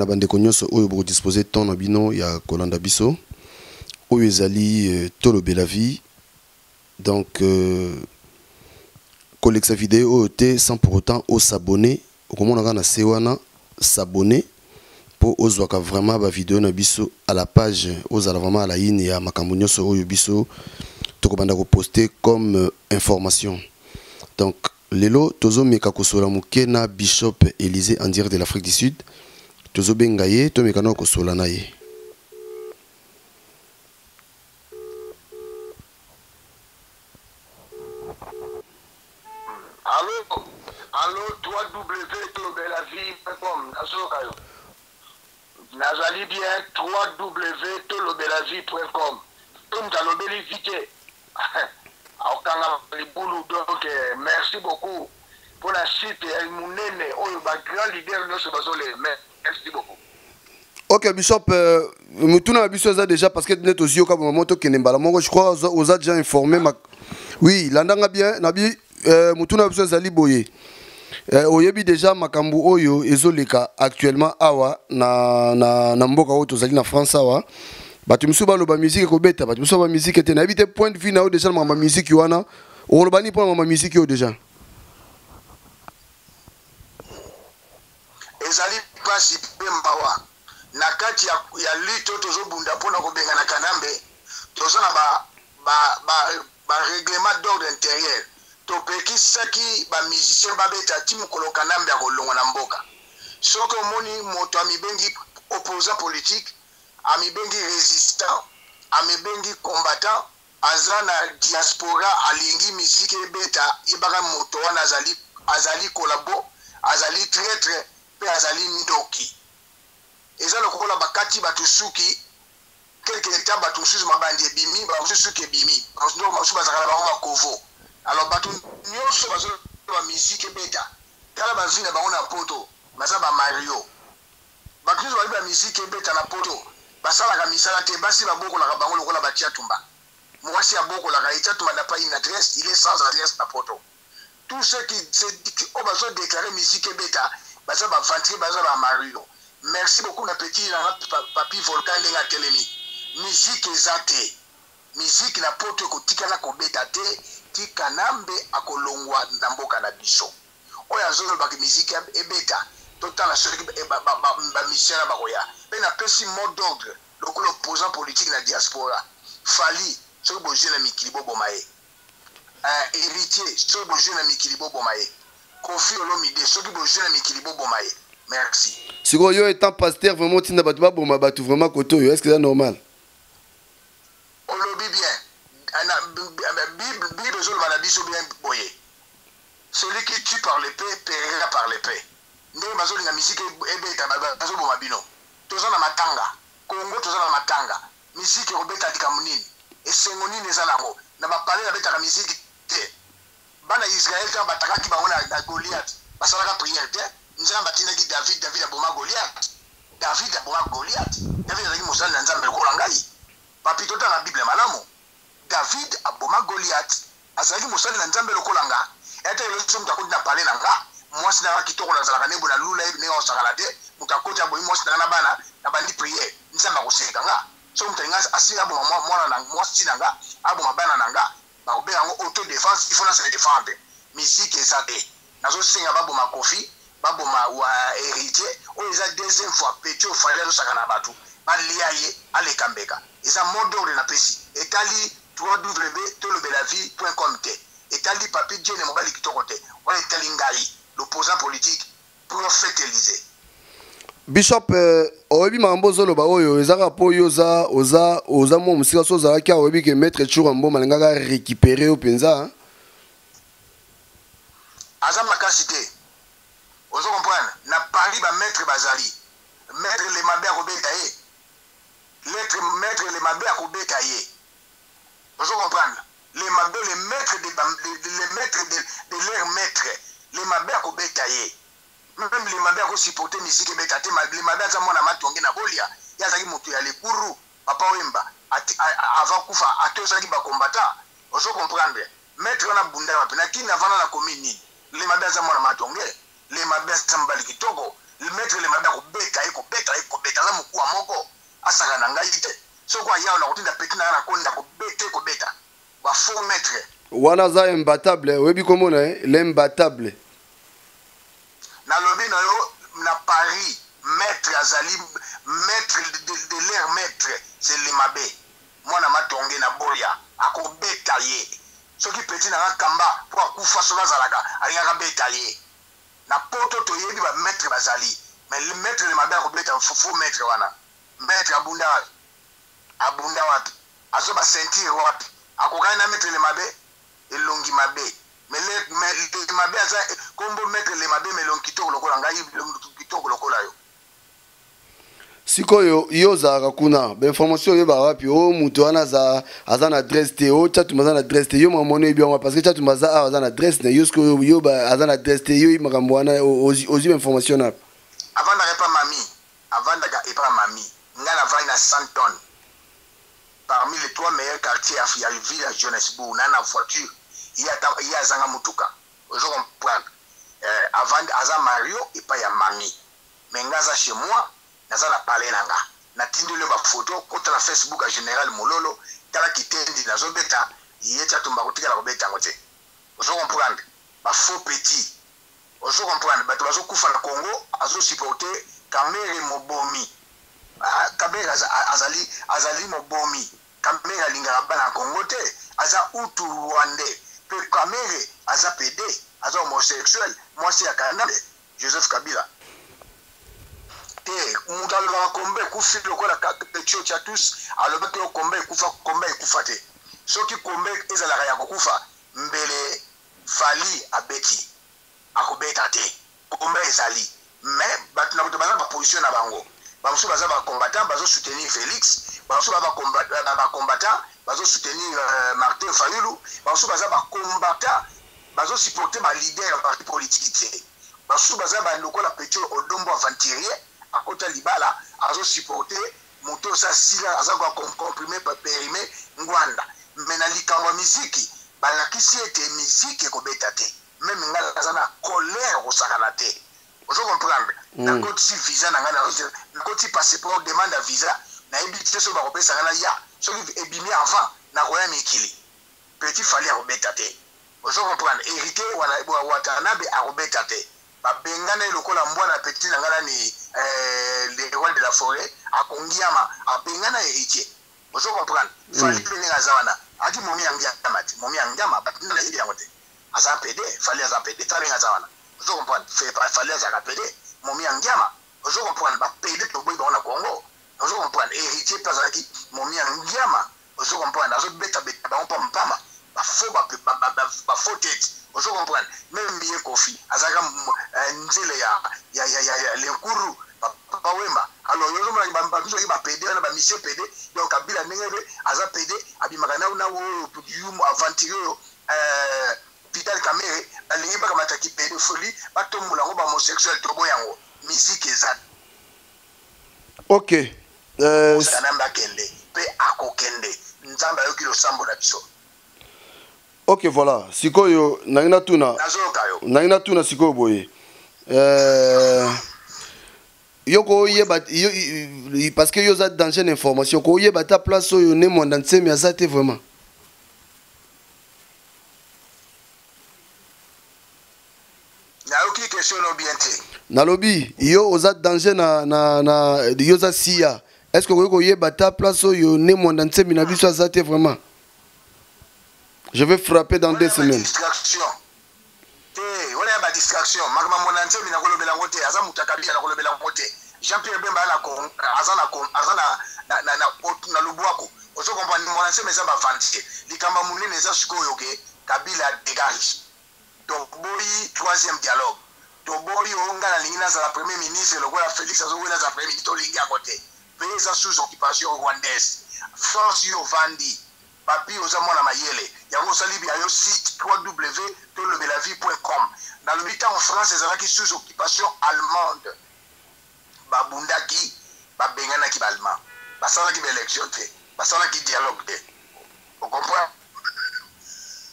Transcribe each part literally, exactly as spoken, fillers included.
na bandeko nyonso oyo boko disposer temps na bino ya kolanda biso oyo ezali tolo bela vie donc euh, collecte vidéo oyo te sans pour autant au s'abonner okomona na sewana s'abonner pour ozwaka vraiment ba vidéo na biso à la page ozala vraiment à la ligne ya makambo nyonso oyo biso tokobanda ko poster comme euh, information. Donc lelo tozo meka kosola muke na Bishop Élysée en direct de l'Afrique du Sud. Tozo bengaye to meka na kosola na ye. Allô allô w w w point belavie point com nasoka yo. Nazali bien w w w point belavie point com. Tout m'talobeli vite. Donc merci beaucoup pour la site Mounene oyo ba grand leader no sebazole merci beaucoup. OK Bishop euh, mutuna biso za déjà parce que net aussi yoka moto kenembala mongo je crois aux a déjà informé ma... oui landanga bien nabi euh, mutuna biso za liboye euh, oyebi déjà makambu oyo ezoleka actuellement awa na na na mboka oyo tozali na France awa batu misu baloba musique ko beta batu misu ba musique te na bité point de vue na o déjà ma musique wana o lobani pour ma musique yo déjà ezali pasi pe mbawa na kati ya ya lito tozo bunda pona ko benga na kanambe tozo na ba ba ba, ba règlement d'ordre intérieur to peki saki ba musicien ba beta timu kolo kanambe ya kolonga na mboka soko moni moto amibengi opposant politique ami bengi résistant, ami bengi combattant, azana diaspora alingi misiki beta ibaka moto wana azali azali kolabo, azali traître pe azali midoki. Eza lokola bakati batusuki quelque temps batusuki mabandi bimi, batusuki bimi. Ndo masuba zakala ba makovo. Alors batu nyonso bazo ba misiki beta. Kala bazina ba ona poto, mazaba Mario. Batu ba ba misiki beta na poto. Basala ka misala te basi ba boko la ka bango lokola batia tumba mwasi ya boko la ka itia tumba n'a pas une adresse, il est sans adresse na poto. Tout ce qui c'est au besoin de déclarer musique beta basa ba ventrer basa ba Mario. Merci beaucoup na petit na papi volcan ndenga telemi musique ezate musique na poto ko tikala ko beta te tikanambe akolongwa na mboka na biso oya zolo ba musique ebeta total la seule ba ba ba misala ba koya na pesi mot d'ordre le opposant politique na diaspora fali so bo jeune mikilibo bomaye un héritier so bo jeune mikilibo bomaye Kofi Olomide so bo jeune mikilibo bomaye merci. Si yo étant pasteur vraiment tinda batu ba boma batu vraiment koto yo est-ce que c'est normal? Olobi bien ana bible bible zo la biso bien boye celui qui tue par l'épée périra par l'épée ndé bazo linga musique ebeta bazo boma bino tozana matanga Congo tozana matanga musique robeta dika munini esengo nini ezanango na bapale na betaka musique te bana Israël ta batakaki bango na Goliath basalaka prière te nzamba tindaki David David aboma Goliath David aboma Goliath David azaki mosali na nzambe lokola ngai papi tota na Bible malamu David aboma Goliath azaki mosali na nzambe lokola nga ete leso mutakundi na pale na nga mwasi na kitoko na zalaka nebo na lula ne osakala te mutakota boyi mwasi na bana na bandi prière nzamba koseka nga so mutenga asira bo mwana na mwasi na nga abo mabana na nga ba obera ngo auto défense il faut na se défendre musique ezate nazo singa babo makofi babo ma wa héritier o eza deuxième fois petio fallait osaka na batu balia ye ale kambeka eza modore na pesi etali w w w point belavie point com te etali papi Dieu mobali kitoko te on etali ngai l'opposant politique prophète Élysée. Bishop euh, oyebi mambo zoloba oyo ezaka po yoza oza oza mo musika so zala kia oyebi ke maître Churambo malengaka récupérer au penza aza makasi te ozo comprendre na Paris ba maître bazali maître le mabe a kobeta ye lettre maître le mabe a kobeta ye ozo comprendre les mabe les maîtres de les maîtres de, de leur maître les mabe a kobeta ye même les mabe a ko supporter musique beta te les mabe a mona matonge na bolia ya zaki moto ya le kuru papa wemba avant kufa atosaki ba combattant ozo comprendre maître na bunda wapi na kina vana na commune les mabe a mona matonge les mabe a mbali kitoko le maître le mabé ko beta ko beta ko beta za muku moko asaka na ngai te soko ya na kotinda petit na na konda ko beta ko beta ba faux maître wana za imbattable webi komona l'imbattable na lobi na yo na Paris maître azali maître de, de, de leur maître c'est le mabé mwana matonge na boya akobeta ye soki petit na kamba pour akufa sola zalaka alingaka beta ye na poto to yebi ba maître bazali mais le maître le mabé akobeta faux maître wana maître abunda abunda wapi azo ba sentir wapi akokana na maître le mabé elongi mabé mais le mais le mabé aza kombo maître le mabé melongi kitoko lokola ngai kitoko lokola yo sikoyo yo za kuna ba information yo ba wapi o muto wana za azana adresse te o chatu mazana adresse te yo mamono ebi on parce que chatu maza azana adresse ne yo sko yo ba azana adresse te yo makambo wana ozi information na avant d'aller pas mamie avant d'aller pas mamie ngana va na cent tonnes parmi les trois meilleurs quartiers à la ville à Johannesburg na na voiture il y a il y a zanga mutuka je comprends euh, avant aza Mario et pas ya mamie mais ngaza chez moi naza la parler nanga na tindi le ba photo contre la Facebook à général Mololo tala kitendi nazo beta yecha tumba kutika la beta ngote je comprends ba faux petit je comprends ba bazo kufa na Congo azo supporter Kamere Mobomi Kamere azali azali Mobomi Kamere lingara bana Congo te aza utu Rwandais pe Kamere aza P D aza homosexuel moi c'est à Canada Joseph Kabila te mutalo la kombe kufi lokola petio cha tous aloba ke kombe kufa kombe kufa te soki kombe ezala ya kufa mbele fali abeti akobeta te kombe ezali mais batuna kutobaza ba position na bango bamusu baza ba combattant bazo soutenir Félix bamusu ba combattant ba combattant bazo soutenir euh, Martin Fayulu bamusu baza ba combattant bazo supporter ba leader parti politique te bamusu baza ba lokola petio odombo aventurier à côté libala azo supporter moto sa sila aza kwa comprimer pa périmé ngwanda mais na likambo muziki bala kisi ete muziki ko beta te même ngala aza na colère ko sakana te vous comprenez na côté visa na ngana na côté passeport demande visa na ebité so ba ko pesa ngana ya so ki ebimi avant na ko ya mikili petit fallait ko beta te vous comprenez hérité wala watanabe a ko beta te ba bengana lokola mbwana petit na ngana ni euh, les rois de la forêt à Kongiama à Bengana héritier. Vous comprenez? Fallait que les Azawana a dit Momi Angiama, Momi Angiama, Batina il y a monté. Aza P D, fallait Aza P D, Tari Azawana. Vous comprenez? Fallait Aza P D, Momi Angiama. Vous comprenez? Ba P D pour dans le Congo. Vous comprenez? Héritier Pazaki, Momi Angiama. Vous comprenez? Azo beta beta, ba on pam pama. Ba faux ba ba ba faux tête. Vous comprenez? Même bien Kofi, Azaga Nzele ya ya ya ya les courus papa wemba alors yo zoma ba ba biso ba P D na ba monsieur P D donc Kabila ngebe aza P D abimaka na na wo yumo aventurier euh Vital Kamerhe alingi ba kamata ki P D folie ba tombola ngo ba homosexuel tobo yango musique ezat OK euh sanamba kende pe akokende nzamba yo kilo sambo na biso. OK voilà sikoyo nangina tuna nangina tuna sikoyo boye euh yoko yeba parce que yo za danger d'information ko yeba ta place yo ne monde entier mais ça te vraiment na yoki question no bienté na lobby yo oza danger na na na yo za sia est-ce que ko yeba ta place yo ne monde entier mais na biso ça te vraiment je vais frapper dans deux semaines distraction eh wala ba distraction magma monante mina kolobela ngote aza mutakabila na kolobela ngote Jean-Pierre Bemba na ko azana ko azana na na na na lubwako ozo comprendre monante mais ça va vanter likamba munene za sikoyo ke Kabila dégage donc boyi troisième dialogue to boyi onga na lingina za la premier ministre le roi Félix azowela za premier ministre lingi à côté pays sous occupation rwandaise force yo vandi papi oza mwana mayele yango salibi ayo site w w w point lobelavie point com dans le temps en France ezalaki sous occupation allemande babundaki babenganaki baallemand basalaki baélection te basalaki dialogue te vous comprenez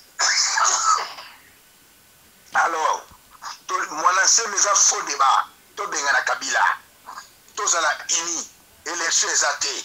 alors mwana nseme eza faux débat tobenga na Kabila tozala ini élection ezate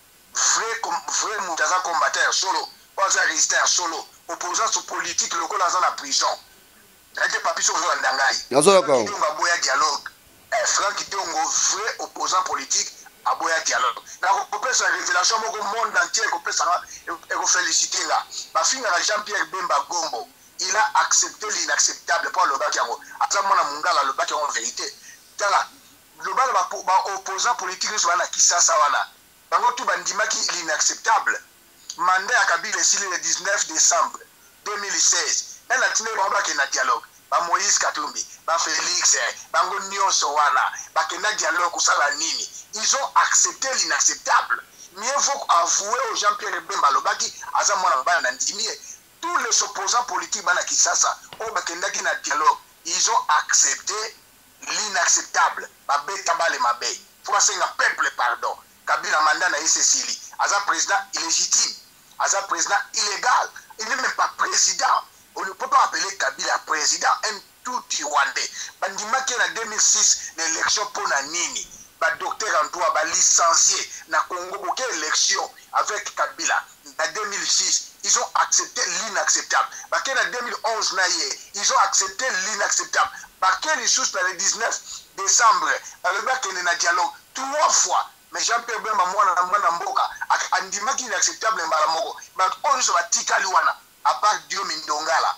vrai vrai mutaza combattant solo oza résister solo opposant politique lokola aza na prison ete papi so zo ndangai azola ka on boya dialogue eh Franck Tongo vrai opposant politique aboya dialogue na ko pesa révélation moko monde entier ko pesa et ko féliciter là ba finga Jean-Pierre Bemba Gombo il a accepté l'inacceptable pour le bakiango ata mona mungala le bakiango en vérité tala le bal ba opposant politique so na kisasa wana bango tu bandimaki l'inacceptable mandat ya Kabila ici le dix-neuf décembre deux mille seize elle a tenu ba na dialogue ba Moïse Katumbi ba Félix bango nyonso wana ba kena dialogue kusala nini ils ont accepté l'inacceptable mieux vaut avouer au Jean-Pierre Bemba Lobaki aza mwana mbaya na ndimie tous les opposants politiques bana kisasa o ba kenda ki na dialogue ils ont accepté l'inacceptable ba beta bale mabe pour senga peuple pardon Kabila mandat na Cécile aza président illégitime aza président illégal il n'est même pas président on ne peut pas appeler Kabila président un tout Rwandais bandima ki na deux mille six l'élection pour na nini ba docteur Antoine ba licencié na Congo boké élection avec Kabila en deux mille six ils ont accepté l'inacceptable ba ki na deux mille onze na ye ils ont accepté l'inacceptable ba ki les sous le dix-neuf décembre le bac na dialogue trois fois mais Jean-Pierre Bemba mwana mwana mboka andima ki inacceptable mbala moko ba on so batika liwana à part Dio Mindongala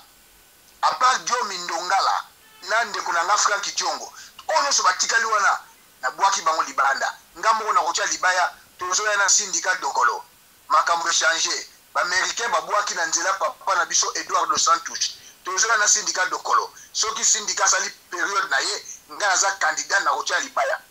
à part Dio Mindongala nande kuna ngafra kitongo on so batika liwana na bwaki bango libanda ngambo na kocha libaya tozoya na syndicat dokolo makambo changer ba américain ba bwaki na nzela papa na biso Edouard dos Santos tozoya na syndicat dokolo soki syndicat sali période na ye ngana za candidat na kocha libaya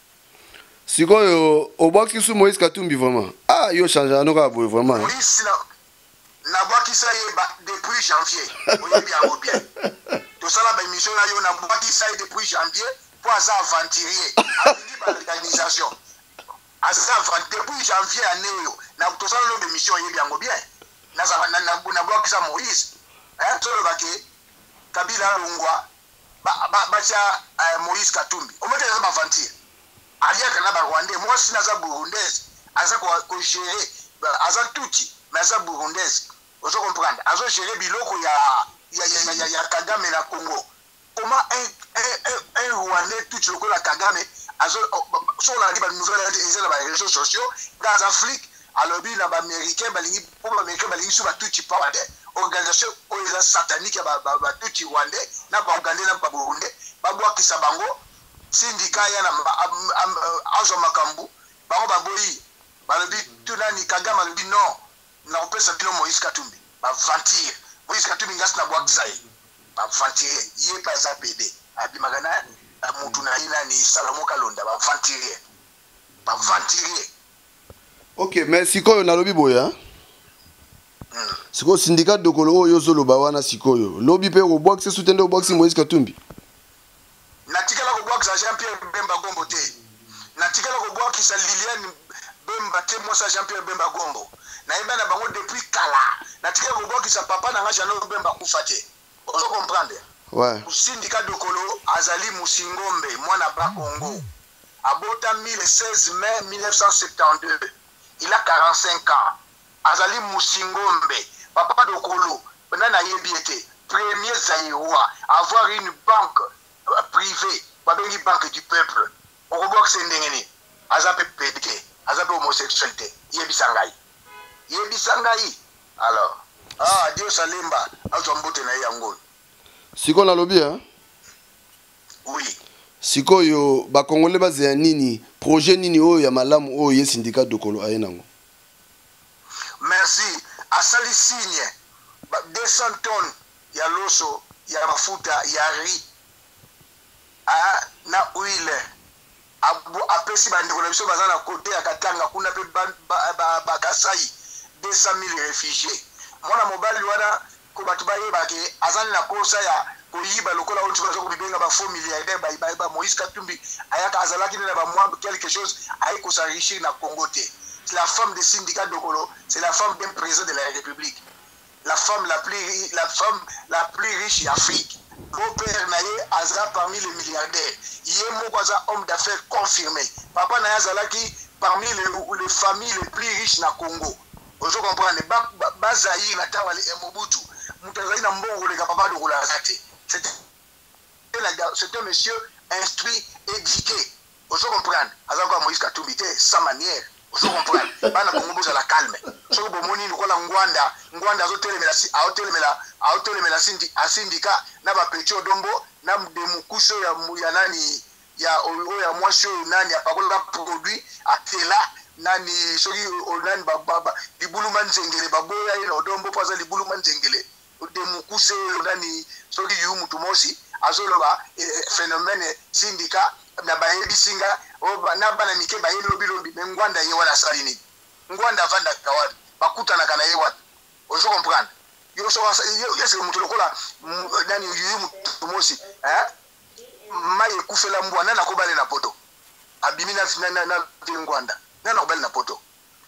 sikoyo obwaki su Moïse Katumbi vraiment ah yo changer anoka boy vraiment Moïse na na bwaki sa ye ba depuis janvier oyebi bien bien to sala ba émission na yo na bwaki sa depuis janvier pour ça aventurier avec l'organisation à ça depuis janvier année yo na to sala lo de mission yebi yango bien na za na na bwaki sa Moïse hein to le baké Kabila longwa ba ba ba cha Moïse Katumbi o mete za aventure alia kana ba Rwandais moi si na za burundaise aza ko ko gérer aza tuti mais za burundaise vous comprenez azo gérer biloko ya ya ya ya, ya Kagame na Congo comment un un un, un Rwandais tout le ko la Kagame azo sur la liba nouvelle et la réseaux sociaux dans Afrique alors bi na ba américain balingi pour ba américain balingi sur ba tuti power organisation oyo satanique ba ba tuti Rwandais na ba Uganda na ba Burundi ba bwa kisabango syndicat ya na azo makambu bango baboyi balobi tunani Kagame alobi non na opesa bino Moïse Katumbi ba ventir Moïse Katumbi ngas na bwa kisai ba ventir ye pa za P D abi magana mutu na ina ni Salomo Kalonda ba ventir ba ventir OK mais sikoyo nalobi boya hmm. Siko syndicat dokolo oyo zolo ba wana sikoyo lobi pe ko box soutende o box Moïse Katumbi natikala ko box Jean-Pierre Bemba Gombo te natikala ko box Liliane Bemba te mo sa Jean-Pierre Bemba Gombo na ibana bango depuis kala natikala ko box papa na ngashano Bemba kufate ozo comprendre ouais syndicat dokolo azali Musingombe mwana ba Congo abota le seize mai mille neuf cent soixante-douze il a quarante-cinq ans azali Musingombe papa dokolo bana yebiete premier Zaïrois avoir une banque privée babengi banque du peuple okobox ndengeni azape pédé azape homosexualité yebisangai yebisangai alors ah Dieu salemba azombote na yango siko na lobi hein oui siko yo ba congolais bazia nini projet nini oyo ya malamu oyo ye syndicat dokolo ayenango merci asali signe deux cents tonnes ya loso ya mafuta ya riz ah na huile abu apesi bandeko na biso bazana côté ya Katanga kuna pe ba bakasai deux cent mille réfugiés mwana mobali wana ko batu bayeba ke azali na kosa ya koyiba lokola onti bazo ko bibenga ba four milliardaires ba ba, ba Moïse Katumbi ayaka azalaki na ba moi quelque chose ay ko s'enrichir na Congo te c'est la femme des syndicats dokolo c'est la femme d'un président de la République la femme la plus la femme la plus riche d'Afrique beau-père naye aza parmi les milliardaires yé moko aza homme d'affaires confirmé papa naye azalaki parmi les, les familles les plus riches na Congo ozo comprendre ba bazaï na tawali e Mobutu mutazali na mbongo leka papa de Kolazate c'était c'est un monsieur instruit éduqué ozo comprendre azako Moïse Katumbi te sans manière ozo comprendre bana Congo boza la calme soko bomoni nikola ngwanda ngwanda azotelemela si aotelemela aotelemela sindi asindika na ba Petio Dombo na demukuso ya ya nani ya o ya mwasho nani apakola produit atela nani soki onani baba libulu manzengele baboya ile Odombo paza libulu manzengele demukuse nani soki yu mutu mosi azoloba phénomène sindika na bayebi singa na bana mike bayebi lobilobi ngwanda ye wala salini ngwanda vanda kawadi bakutana kana ye wat ozo comprendre yo so yese mutu lokola nani yu mutu mosi eh maye kufela mbwa na kobale na poto abimina na na ngwanda na kobale na poto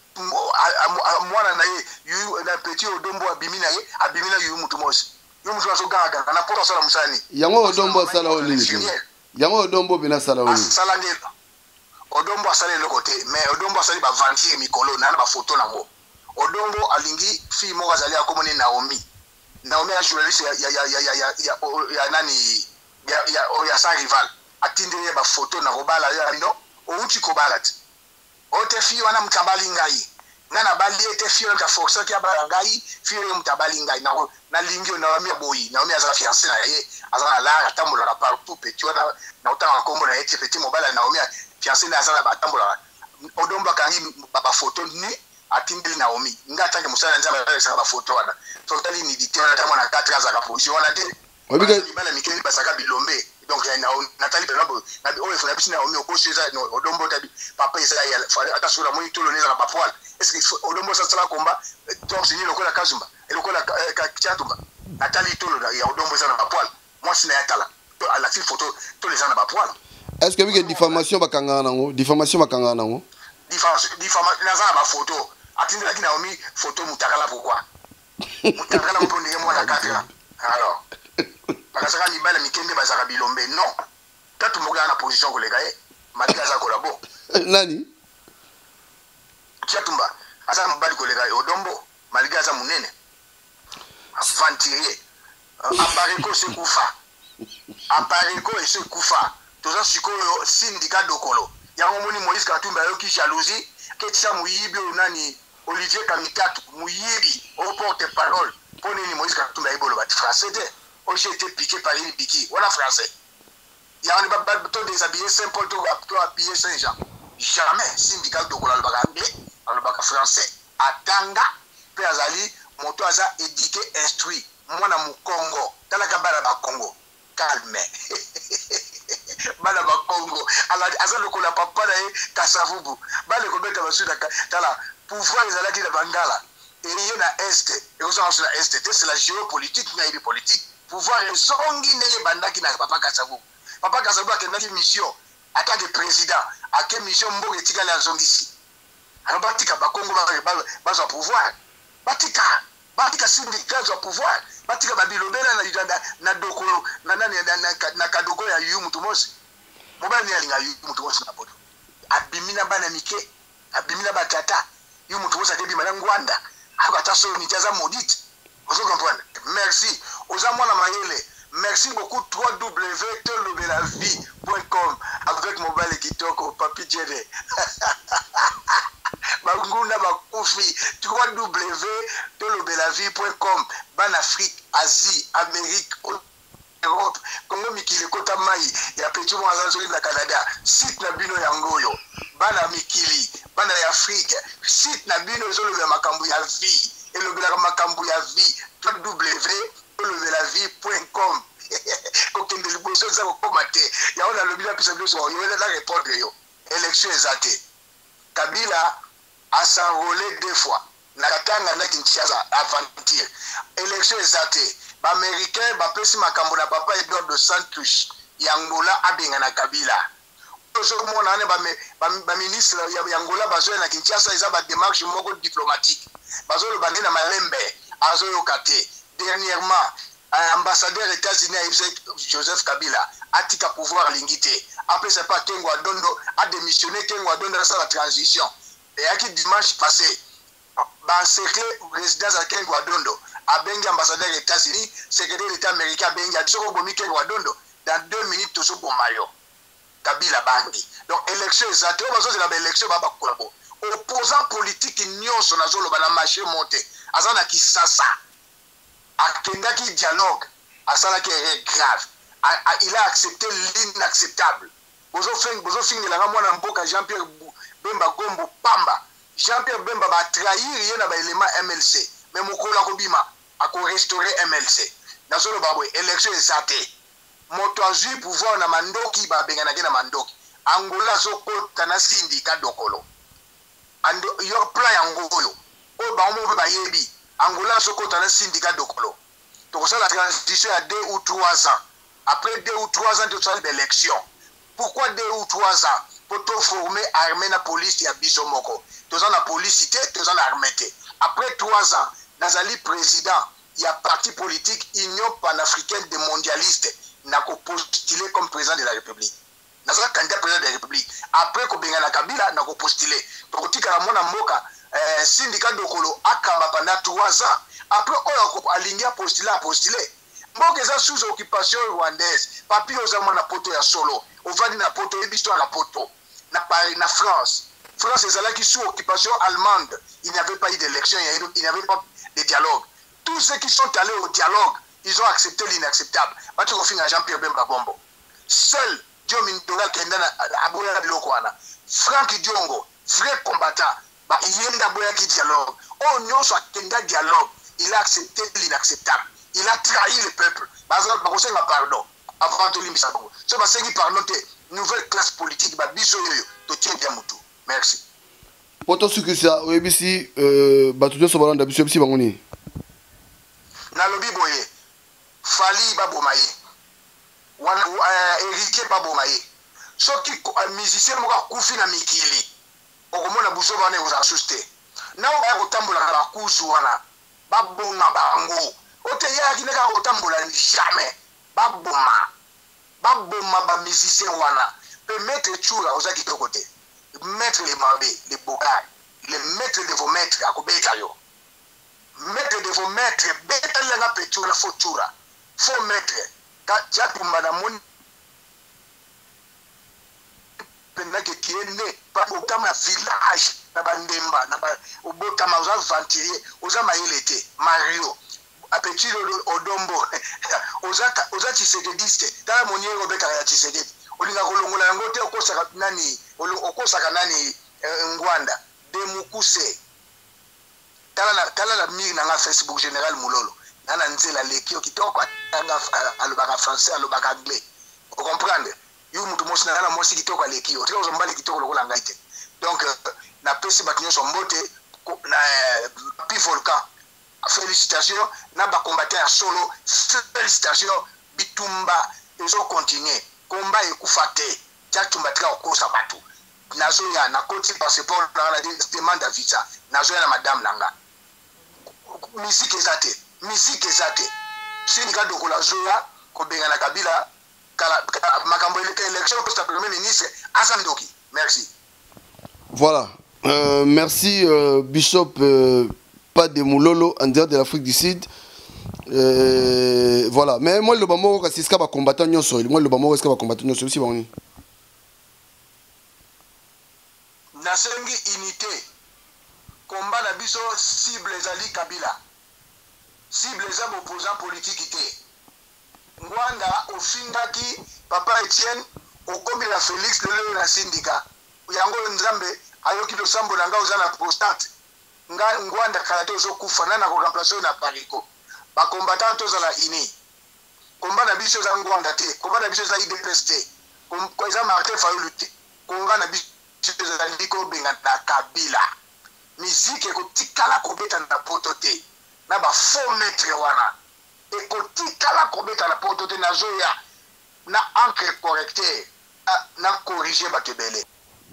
mwana na ye yu na Petio Dombo abimina ye abimina yu mutu mosi yu mutu aso gaga na poto sala musani yango Odombo sala olini yango Odombo bina sala olini sala ngelo Odombo asali le côté mais Odombo asali ba vantir mikolo na ba photo nango Odombo alingi fi mo azali akomoni Naomi Naomi a journaliste ya ya ya ya ya ya nani ya ya ya sa rival atindele ba photo na kobala ya ndo outi kobala ti ote fi wana mtabali ngai ngana bali ete fi wana force ki abala ngai fi wana mtabali ngai na na lingio na Naomi boyi Naomi aza fiancé na ye aza la atambola na partout Petit wana na utanga kombo na ete Petit mobala Naomi fiancé na aza ba atambola Odombo kangi ba photo ni atindeli Naomi ngata ke musala nzaba ba photo wana totali ni ditena ta mwana quatre ans za position wana te obiga bala mikeli basaka bilombe donc na Nathalie Benabo na o efuna bisina Naomi okoseza no Odombo tabi papa isa ya ata sura mo itolo neza ba poil est-ce que Odombo sa sala komba donc c'est ni lokola Kazumba et lokola Katumba Nathalie tolo ya Odombo sa na ba poil moi sina ya tala à la fille photo tous les gens na ba poil est-ce que biga diffamation bakanga nango diffamation bakanga nango diffamation diffamation na za ba photo atindela ki Naomi photo mutakala pourquoi mutakala mpondi ye mwana katela alors bakasaka libala mikende bazaka bilombe non tatu moga na position kolega ye malika za kolabo nani Kiatumba asa mbali kolega ye Odombo malika za munene avantirier apareko se kufa apareko se kufa toza sikoyo syndicat dokolo yango moni Moïse Katumbi yo ki jalousie ketisa muyibi nani Olivier Kamikatu muyibi au porte-parole poni ni Moïse Katumbi ayibolo ba français de o j'ai été piqué par une piqué on a français il y a un bateau déshabillé Saint-Paul to habillé Saint-Jean jamais syndicat dokolo le baga anglais le baga français atanga pe azali moto aza éduqué instruit mwana mu Congo talaka bala ba Congo calme bala ba Congo ala aza lokola papa na ye Kasavubu bale ko beta basuda tala pouvoir ezalaki na Bangala et il na est et aux gens sur la est c'est la géopolitique na ile politique pouvoir ezongi ne bandaki na papa Kasavubu papa Kasavubu akendaki mission ata de président ake mission mboka etikala zongisi alors batika ba Congo ba ba pouvoir batika batika syndicat za pouvoir batika babilobela na Uganda na dokolo na nani na kadoko ya yu mutu mosi mobali ni alinga yu mutu mosi na poto abimina bana mike abimina batata yu mutu mosi akebi mana ngwanda akata so ni taza maudite vous comprenez merci aux amons la mayele merci beaucoup w w w point tolobelavie point com avec mobile kitoko papi jere Bagunda bakufi w w w point tolobelavie point com ban Afrique Asie Amérique Europe Congo mikili kota mai ya Petit Mwanza na Canada site na bino yangoyo bana mikili bana ya Afrique site na bino zolo ya makambu ya vie elobela makambu ya vie w w w point tolobelavie point com kokende liboso za komate ya ona lobila pisa biso yo la répondre yo élection ezate Kabila a s'enrôlé deux fois na katanga na Kinshasa aventure élection ezate ba américain ba pesi makambo na papa Edouard de Santos yangola abenga na Kabila ozo mona ne ba ba ministre ya yangola bazo na Kinshasa eza ba démarche moko diplomatique bazo le bande na malembe azo yokate dernièrement ambassadeur des États-Unis Joseph Kabila atika pouvoir lingité. Après c'est pas Kengo Adondo a démissionné, Kengo Adondo dans la transition. Et à qui dimanche passé, dans secret résidence à Kengo Adondo, a bengi ambassadeur des États-Unis, secrétaire d'État américain a bengi a tsoko bomi Kengo Adondo dans deux minutes tout pour mayo. Kabila bangi. Donc élection exacte, on va dire la élection va pas collabo. Opposant politique nyon son azolo bana marché monté. Azana ki sasa. Akendaki dialogue, Asala qui est grave. Il a accepté l'inacceptable. Bozo fin de la ramona mboka Jean-Pierre Bemba Gombo Pamba. Jean-Pierre Bemba va trahir rien à l'élément M L C. Mais mon kola kobima a restaurer M L C. Dans ce baboué, élection est satée. Moto a eu pouvoir na mandoki ba bengana na mandoki. Angola soko tana syndicat dokolo. Ando yo plan angoyo. O ba mo ba yebi. Angola soko tana syndicat dokolo. Donc ça la transition à deux ou trois ans. Après deux ou trois ans de faire d'élection. Pourquoi deux ou trois ans? Pour te former armée na police ya bisomoko. Tous ans la police cité, tous ans l'armée. Après trois ans, Nazali président, il y a parti politique Union panafricaine des mondialistes n'a postulé comme président de la République. Nazali candidat président de la République. Après ko benga na Kabila n'a postulé. Donc tika la mona moka euh, syndicat dokolo akamba pendant trois ans. Après on a aligné postulé à postulé. Mboka eza sous occupation rwandaise. Papi ozama na poto ya solo. Ovandi na poto ebisto na poto. Na Paris na France. France est qui sous occupation allemande. Il n'y avait pas eu d'élection, il n'y avait pas de dialogue. Tous ceux qui sont allés au dialogue, ils ont accepté l'inacceptable. Batu ko finga Jean-Pierre Bemba Bombo. Seul Dio Mindola Kenda na aboya na biloko wana. Franck Diongo, vrai combattant, ba yenda boya ki dialogue. Oh nyonso akenda dialogue, il a accepté l'inacceptable. Il a trahi le peuple. Par exemple, ba kosenga pardon avant to limbisa bongo. So ba sengi pardon te nouvelle classe politique ba biso yoyo to tienda mutu. Merci. Poto sukisa oyebisi euh batuto so balanda biso bisi bangoni. Na lobi boye. Fali babomaye. Wana Eriké babomaye. Soki musicien mo ka kufi na mikili. Okomona buso bana ko asuste. Na o ba ko tambola na kuzu wana. Babona bango. Ote ya ki neka ko tambola jamais. Baboma. Baboma ba musicien wana. Pe mettre chura ozaki to côté. Mettre les mabé, les bogards, les maîtres de vos maîtres à Kobeka yo. Maître de vos maîtres, beta langa petura fotura. Faux maître. Ka chapu madamoni pendant que qui est né pas au kama village na bandemba na ba obota maza ventilier oza mailete Mario apeti odombo oza oza tisekediste tala moniero beta ya tisekedi olinga kolongola yango te okosaka nani okosaka nani ngwanda demukuse tala na tala la mire na Facebook général Mulolo nana nzela leki okitoko anga alobaka français alobaka anglais vous comprenez yu mutu mosi na mosi kitoko leki o tiko zombali kitoko lokola ngaite donc na pesi bakinyo so mbote na pi volcan félicitations na ba combattant solo félicitations bitumba ezo continuer combat ekufate chatumba tika okosa batu nazo ya na koti passeport na la demande visa nazo ya na madame nanga musique ezate musique ezate sindika dokola zoya ko benga na Kabila kala makambo ile élection pour premier ministre Assane Doki. Merci. Voilà. Euh, merci euh, Bishop euh, Pademulolo en dehors de l'Afrique du Sud. Euh, voilà. Mais moi le bamo c'est ce qu'a combattant nyonso. Moi le bamo c'est ce qu'a combattant nyonso aussi boni. Nasengi unité. Combat na biso cible ezali Kabila. Cible za opposant politique té. Ngwanda ofingaki Papa Etienne okombi la Félix lelo na syndicat. Yango nzambe ayoki to sambo na ngao za na prostate. Nga Ngwanda kalato zo kufa na ko remplacer na Pariko. Ba combattant to za la ini. Combat na biso za Ngwanda te, combat na biso za I D P S T. Ko za Martin Fayulu te. Combat na biso za Ndiko benga na Kabila. Musique ko tikala ko beta na poto te. Na ba faux maître wana. Et ko tikala ko beta na poto te na zoya. Na encre correcteur. Na corriger ba kebele.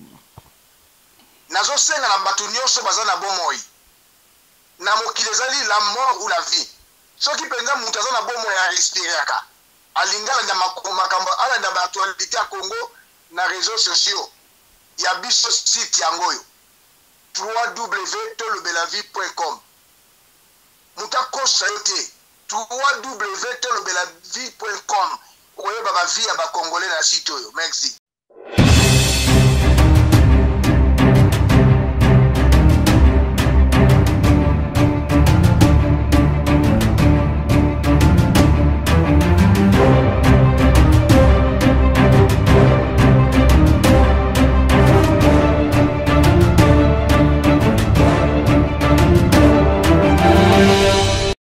Nazo senga na batu nyonso baza na bomoi. Na mokili ezali la mort ou la vie. soki penza mutu aza na bomo ya respiraka alingala na makambo ala na actualité ya Congo na réseaux sociaux ya biso site yango oyo w w w point tolobelavie point com mutu akosa yo te w w w point tolobelavie point com okoyeba bavie ya bakongolais na site oyo merci.